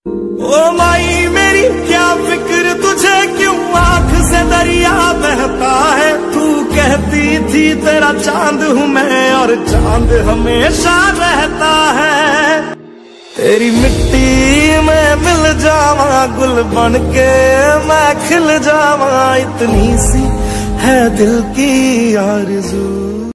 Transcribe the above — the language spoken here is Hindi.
ओ माई मेरी क्या फिक्र तुझे, क्यों आंख से दरिया बहता है। तू कहती थी तेरा चांद हूँ मैं, और चांद हमेशा रहता है। तेरी मिट्टी में मिल जावा, गुल बन के मैं खिल जावा, इतनी सी है दिल की आरज़ू।